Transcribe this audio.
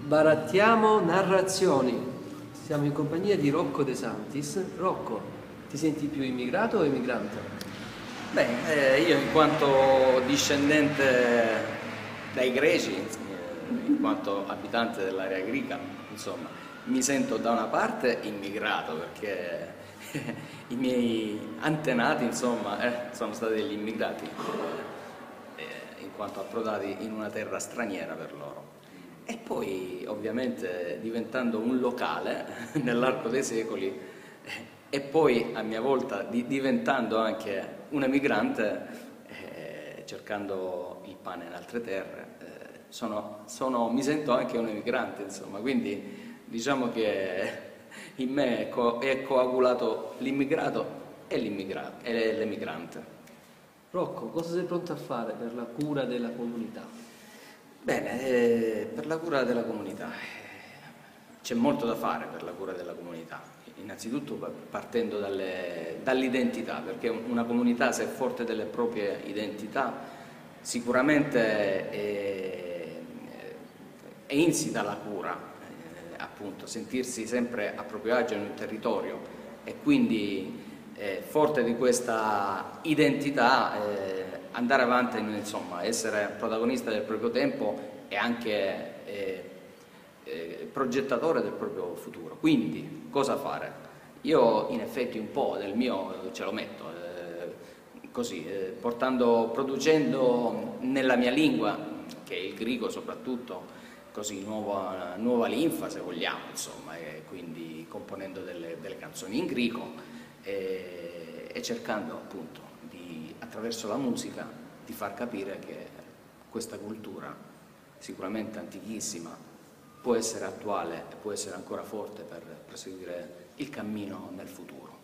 Barattiamo narrazioni. Siamo in compagnia di Rocco De Santis. Rocco, ti senti più immigrato o emigrante? Beh, io in quanto discendente dai greci, in quanto abitante dell'area greca, insomma, mi sento da una parte immigrato perché i miei antenati, insomma, sono stati degli immigrati, in quanto approdati in una terra straniera per loro. E poi, ovviamente, diventando un locale nell'arco dei secoli, e poi a mia volta diventando anche un emigrante, cercando il pane in altre terre, mi sento anche un emigrante, insomma, quindi diciamo che in me è coagulato l'immigrato e l'emigrante. Rocco, cosa sei pronto a fare per la cura della comunità? Bene, per la cura della comunità c'è molto da fare per la cura della comunità, innanzitutto partendo dall'identità, perché una comunità, se è forte delle proprie identità, sicuramente è insita la cura, appunto, sentirsi sempre a proprio agio in un territorio e quindi forte di questa identità andare avanti, insomma, essere protagonista del proprio tempo e anche progettatore del proprio futuro. Quindi, cosa fare? Io in effetti un po' del mio ce lo metto, così, producendo nella mia lingua, che è il greco soprattutto, così nuova linfa se vogliamo, insomma, e quindi componendo delle canzoni in greco e cercando appunto attraverso la musica di far capire che questa cultura, sicuramente antichissima, può essere attuale e può essere ancora forte per proseguire il cammino nel futuro.